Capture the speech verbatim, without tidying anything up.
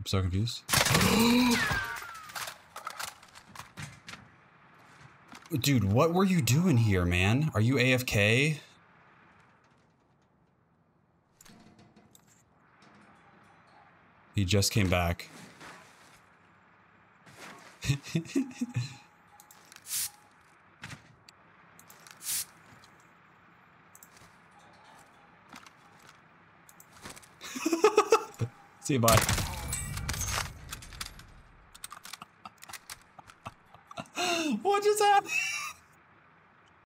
so confused. Dude, what were you doing here, man? Are you A F K? He just came back. See you, bye.